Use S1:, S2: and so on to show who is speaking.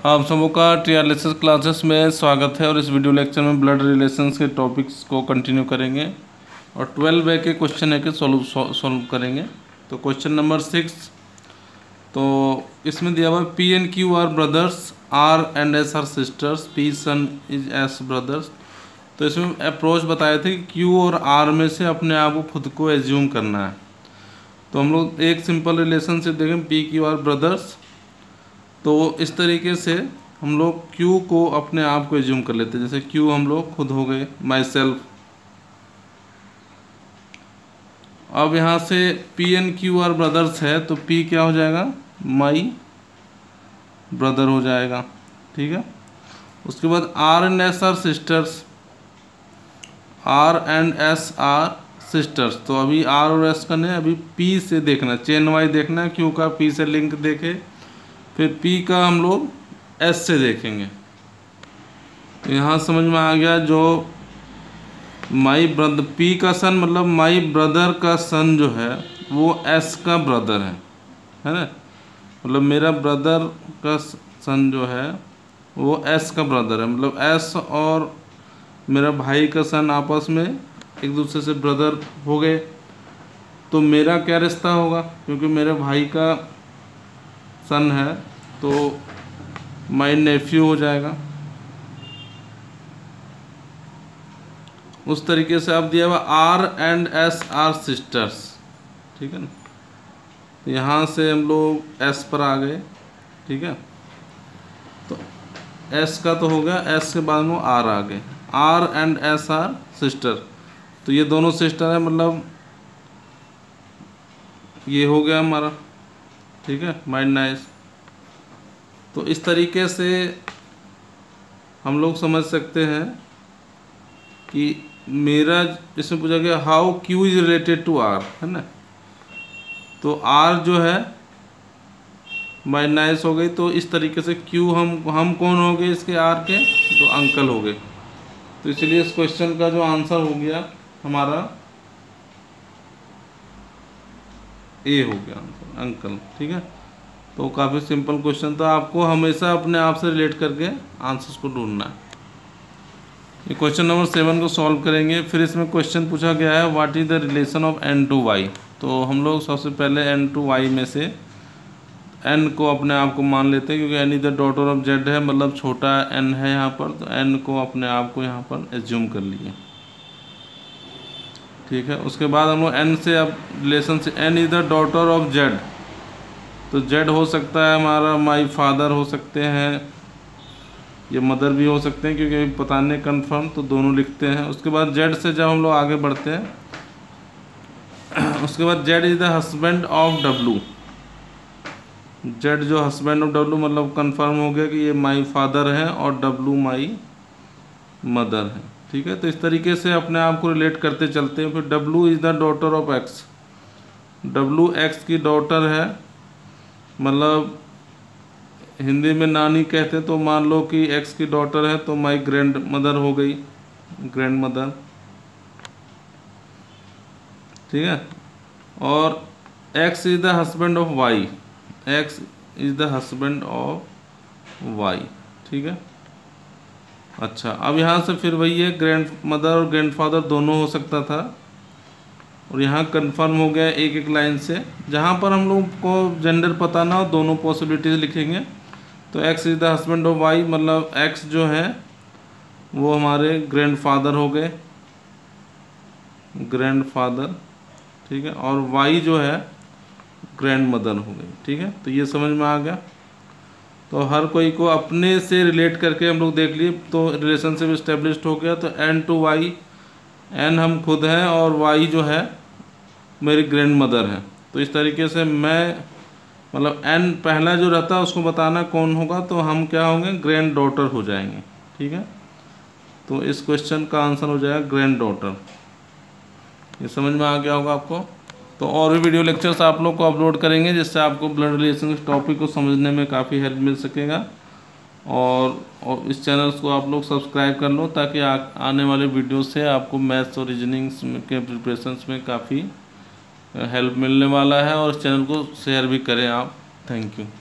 S1: आप सबों का टीआरएलएसएस क्लासेस में स्वागत है और इस वीडियो लेक्चर में ब्लड रिलेशंस के टॉपिक्स को कंटिन्यू करेंगे और 12 के क्वेश्चन है कि सॉल्व करेंगे। तो क्वेश्चन नंबर 6, तो इसमें दिया हुआ P and Q are brothers, R and S are sisters, P son is S brothers. तो इसमें अप्रोच बताए थे कि क्यू और आर में से अपने आप को खुद को एज्यूम करना है। तो हम लोग एक सिंपल रिलेशनशिप देखें, पी क्यू आर ब्रदर्स। तो इस तरीके से हम लोग Q को अपने आप को एज्यूम कर लेते हैं। जैसे Q हम लोग खुद हो गए, माई सेल्फ। अब यहाँ से P and Q are brothers है तो P क्या हो जाएगा, माई ब्रदर हो जाएगा, ठीक है। उसके बाद R and S are sisters, R and S are sisters. तो अभी R और S का नहीं, अभी P से देखना, चेन वाइज देखना है। Q का P से लिंक देखे, फिर P का हम लोग S से देखेंगे। तो यहाँ समझ में आ गया, जो माई ब्रदर, P का सन मतलब माई ब्रदर का सन जो है वो S का ब्रदर है ना। मतलब मेरा ब्रदर का सन जो है वो S का ब्रदर है। मतलब S और मेरा भाई का सन आपस में एक दूसरे से ब्रदर हो गए। तो मेरा क्या रिश्ता होगा, क्योंकि मेरे भाई का सन है तो माई नेफ्यू हो जाएगा। उस तरीके से आप दिया हुआ R and S are sisters, ठीक है ना। यहाँ से हम लोग एस पर आ गए, ठीक है। तो एस का तो हो गया, एस के बाद में आर आ गए, R and S are sister. तो ये दोनों सिस्टर है, मतलब ये हो गया हमारा, ठीक है, माइंड नाइस। तो इस तरीके से हम लोग समझ सकते हैं कि मेरा, इसमें पूछा गया how Q is related to R, है ना। तो आर जो है माइंड नाइस हो गई। तो इस तरीके से क्यू हम कौन हो गए इसके, आर के, तो अंकल हो गए। तो इसलिए इस क्वेश्चन का जो आंसर हो गया हमारा ए हो गया आंसर, अंकल, ठीक है। तो काफ़ी सिंपल क्वेश्चन था, आपको हमेशा अपने आप से रिलेट करके आंसर्स को ढूंढना है। ये क्वेश्चन नंबर 7 को सॉल्व करेंगे। फिर इसमें क्वेश्चन पूछा गया है what is the relation of n to y। तो हम लोग सबसे पहले n टू y में से n को अपने आप को मान लेते हैं, क्योंकि n is the daughter of z है, मतलब छोटा n है यहाँ पर। तो n को अपने आप को यहाँ पर एज्यूम कर लिए, ठीक है। उसके बाद हम लोग n से अब रिलेशन से, n is the daughter of z। तो जेड हो सकता है हमारा माई फादर हो सकते हैं, ये मदर भी हो सकते हैं, क्योंकि पता नहीं कन्फर्म, तो दोनों लिखते हैं। उसके बाद जेड से जब हम लोग आगे बढ़ते हैं, उसके बाद Z is the husband of W. Z जो हस्बैंड ऑफ डब्लू, मतलब कन्फर्म हो गया कि ये माई फादर है और डब्लू माई मदर है, ठीक है। तो इस तरीके से अपने आप को रिलेट करते चलते हैं। फिर W is the daughter of X, W X की डॉटर है, मतलब हिंदी में नानी कहते हैं। तो मान लो कि एक्स की डॉटर है तो माई ग्रैंड मदर हो गई, ग्रैंड मदर, ठीक है। और X is the husband of Y, X is the husband of Y, ठीक है। अच्छा, अब यहाँ से फिर वही है, ग्रैंड मदर और ग्रैंड फादर दोनों हो सकता था, और यहाँ कंफर्म हो गया एक एक लाइन से। जहाँ पर हम लोग को जेंडर पता ना हो, दोनों पॉसिबिलिटीज लिखेंगे। तो X is the husband of Y, मतलब एक्स जो है वो हमारे ग्रैंड फादर हो गए, ग्रैंड फादर, ठीक है। और वाई जो है ग्रैंड मदर हो गई, ठीक है। तो ये समझ में आ गया। तो हर कोई को अपने से रिलेट करके हम लोग देख लिए, तो रिलेशनशिप इस्टेब्लिश्ड हो गया। तो एन टू वाई, एन हम खुद हैं और वाई जो है मेरी ग्रैंड मदर है। तो इस तरीके से मैं, मतलब एन पहला जो रहता है उसको बताना कौन होगा, तो हम क्या होंगे, ग्रैंड डॉटर हो जाएंगे, ठीक है। तो इस क्वेश्चन का आंसर हो जाएगा ग्रैंड डॉटर। ये समझ में आ गया होगा आपको। तो और भी वीडियो लेक्चर्स आप लोग को अपलोड करेंगे, जिससे आपको ब्लड रिलेशन टॉपिक को समझने में काफ़ी हेल्प मिल सकेगा। और इस चैनल को आप लोग सब्सक्राइब कर लो, ताकि आने वाले वीडियो से आपको मैथ्स और रीजनिंग्स के प्रिपरेशंस में काफ़ी हेल्प मिलने वाला है। और इस चैनल को शेयर भी करें आप। Thank you.